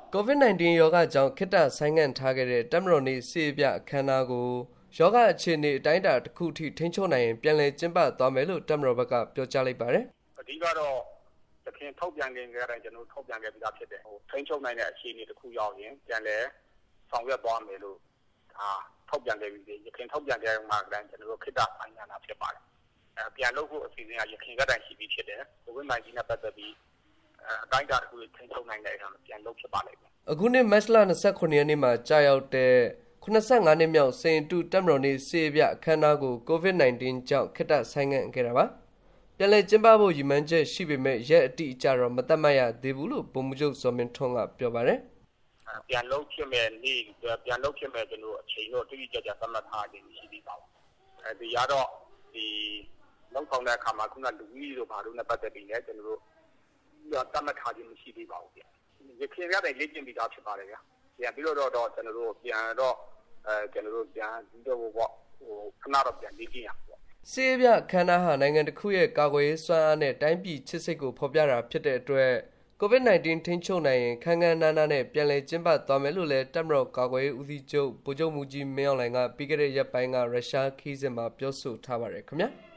COVID-19 ရောဂါကြောင့်ခေတ္တဆိုင်းငံ့ထားခဲ့တဲ့တပ်မတော်နေ့စစ်ပြအခမ်းအနားကိုရောဂါအခြေအနေအတိုင်းအတာတစ်ခုထိထိန်းချုပ်နိုင်ရင်ပြန်လည်ကျင်းပသွားမယ်လို့တပ်မတော်ဘက်ကပြောကြားလိုက်ပါတယ်။အဓိကတော့သခင်ထုတ်ပြန်ခြင်းကြတဲ့ကျွန်တော်ထုတ်ပြန်ခဲ့ပြီးသားဖြစ်တယ်။ထိန်းချုပ်နိုင်တဲ့အခြေအနေတစ်ခုရောက်ရင်ပြန်လည်ဆောင်ရွက်သွားမယ်လို့ဒါထုတ်ပြန်ခဲ့ပြီးရခင်ထုတ်ပြန်ခဲ့မှာကလည်းကျွန်တော်တို့ခေတ္တဆိုင်းငံ့တာဖြစ်ပါတယ်။ပြန်လုပ်ဖို့အစီအစဉ်ကရခင်ကတိုင်ရှိပြီးဖြစ်တယ်။ COVID-19 နဲ့ပတ်သက်ပြီးအတိုင်းအတာတစ်ခုထိန်းချုပ်နိုင်တဲ့အခါမှာပြန်လုပ်ဖြစ်ပါလိမ့်မယ်။အခုနှစ်မတ်လ29ရက်နေ့မှာကြာရောက်တဲ့85နှစ်မြောက်စိန်တုတပ်မတော်နေ့စစ်ပြအခမ်းအနားကို COVID-19 ကြောင့်ခေတ္တဆိုင်းငံ့ခဲ့တာပါ။ပြန်လည်ကျင်းပဖို့ရည်မှန်းချက်ရှိပေမဲ့ရက်အတိအကျတော့မသတ်မှတ်ရသေးဘူးလို့ဗိုလ်မှူးချုပ်ဇော်မင်းထွန်းကပြောပါတယ်။ပြန်လုပ်ဖြစ်မဲ့နေ့ပြန်လုပ်ဖြစ်မဲ့ကျွန်တော်အချိန်တော့တိတိကျကျသတ်မှတ်ထားခြင်းရှိသေးပါဘူး။ဒီရတော့ဒီလောက်ဆောင်တဲ့အခါမှာခုနလူကြီးတို့ဘာလို့နဲ့ပတ်သက်ပြီးလဲကျွန်တော်တို့သတ်မှတ်ထားခြင်းမရှိသေးပါဘူးဗျ။ရခင်ရတဲ့လေ့ကျင့်ပြီးသားဖြစ်ပါတယ်ဗျာ။ပြန်ပြီးတော့ကျွန်တော်တို့ပြန်တော့ကျွန်တော်တို့ပြန်ပြီးတော့ပေါ့ခဏတော့ပြန်လေ့ကျင့်ရပေါ့စစ်ပြအခမ်းအနားဟာနိုင်ငံတစ်ခုရဲ့ကာကွယ်ရေးစွမ်းအားနဲ့တိုင်းပြည်ချစ်စိတ်ကိုဖော်ပြတာဖြစ်တဲ့အတွက် COVID-19 ထိန်းချုပ်နိုင်ရင်ခန်းခန်းနားနားနဲ့ပြန်လည်ကျင်းပသွားမယ်လို့လည်းတပ်မတော်ကာကွယ်ရေးဦးစီးချုပ်ဗိုလ်ချုပ်မှူးကြီးမင်းအောင်လှိုင်ကပြီးခဲ့တဲ့ရက်ပိုင်းကရုရှားခီးစဉ်မှာပြောဆိုထားပါတယ်ခင်ဗျာ